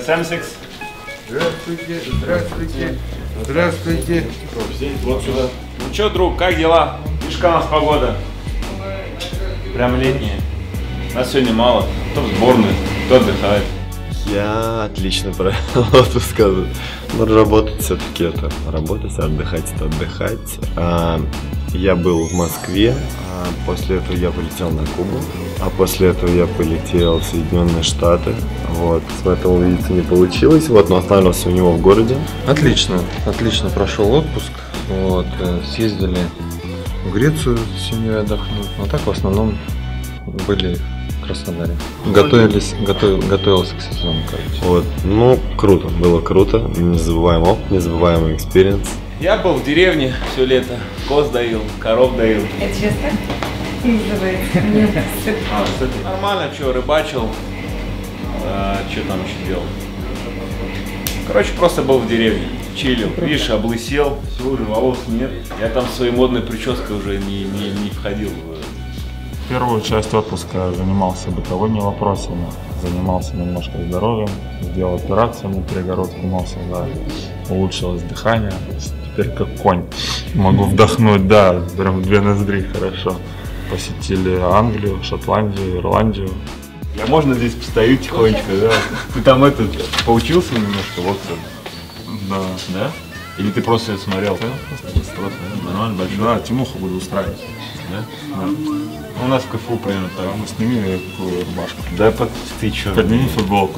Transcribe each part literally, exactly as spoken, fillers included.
Сэмсикс. Здравствуйте, здравствуйте, здравствуйте. Вот сюда. Ну чё, друг, как дела? Видишь, какая у нас погода? Прям летняя. Нас сегодня мало. Кто в сборную, кто отдыхает. Я отлично провел отпуск. Но работать все-таки это работать, отдыхать это отдыхать. А, я был в Москве, а после этого я полетел на Кубу, а после этого я полетел в Соединенные Штаты. Вот, с этого увидеться не получилось, вот, но остановился у него в городе. Отлично, отлично прошел отпуск. Вот, съездили в Грецию с семьей отдохнуть, но так в основном были в Краснодаре. Готовились, готов, готовился к сезону, короче. Вот, ну, круто, было круто, незабываемый опыт, незабываемый экспириенс. Я был в деревне все лето, коз доил, коров доил. Это сейчас так называется? Нет, Нормально, что, рыбачил, а, что там еще делал? Короче, просто был в деревне, чилил. Видишь, облысел, все, уже волос нет. Я там своей модной прической уже не, не, не входил. Первую часть отпуска занимался бытовыми вопросами, занимался немножко здоровьем, сделал операцию на перегородку носа, да, улучшилось дыхание, теперь как конь, могу вдохнуть, да, прям две ноздри хорошо. Посетили Англию, Шотландию, Ирландию. Я можно здесь постою тихонечко, да? Ты там этот поучился немножко, вот Да. да? Или ты просто это смотрел? Да, просто, просто, Нормально, большой? Да, Тимоху буду устраивать. Да? Да. У нас в КФУ примерно так. Ну, сними такую рубашку. Да под... ты чё? Подними футболку.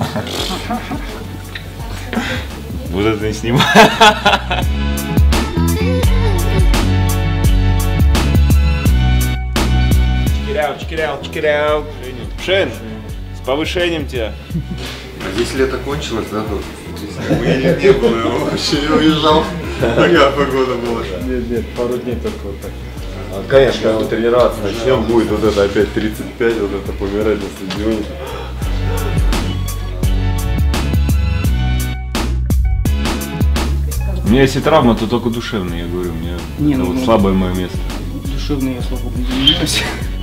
Вот это не снимай. Чекиряу, чекиряу, чекиряу. Шен, с повышением тебя. А здесь лето кончилось, да, тут? Я не было, я вообще не уезжал. Такая погода была. Нет, нет, пару дней только вот так. А, конечно, когда мы тренироваться начнем, будет вот это опять тридцать пять, вот это помирать на стадионе. У меня если травма, то только душевная, я говорю. У меня Не, это ну, вот ну, слабое мое место. Душевный я, слава богу, не занимаюсь.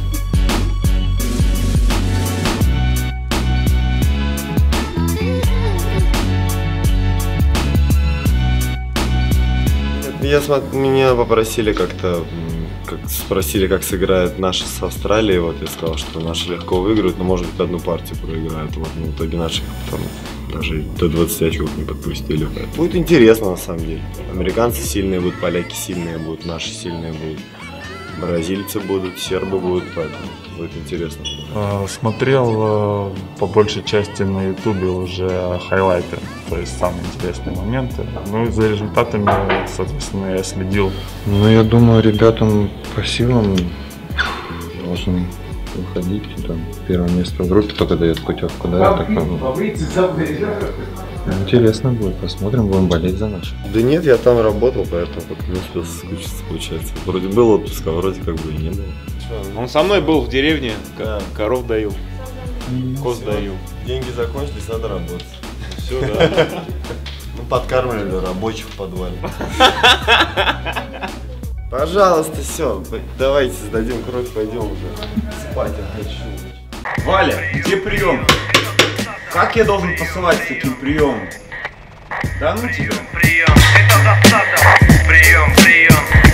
Я смотрю, меня попросили как-то, как спросили, как сыграет наши с Австралией. Вот я сказал, что наши легко выиграют, но может быть одну партию проиграют. Вот, но в итоге наши там даже до двадцати очков не подпустили. Будет интересно на самом деле. Американцы сильные будут, поляки сильные будут, наши сильные будут, бразильцы будут, сербы будут, поэтому будет интересно. Смотрел по большей части на ютубе уже хайлайты, то есть самые интересные моменты. Ну и за результатами, соответственно, я следил. Ну, я думаю, ребятам по силам должен выходить. Там, первое место в группе только дает путевку, да, я так понял. Интересно будет, посмотрим, будем болеть за наших. Да нет, я там работал, поэтому как не успел соскучиться, получается. Вроде был отпуск, а вроде как бы и не было. Он со мной был в деревне, Да. коров доил, коз доил. Деньги закончились, надо работать. Все, да. Ну, подкармливали рабочих в подвале. Пожалуйста, все, давайте сдадим кровь, пойдем уже. Спать я хочу. Валя, где прием? Как я должен посылать с таким приемом? Да ну тебя. Прием, это достаточно. Прием, прием.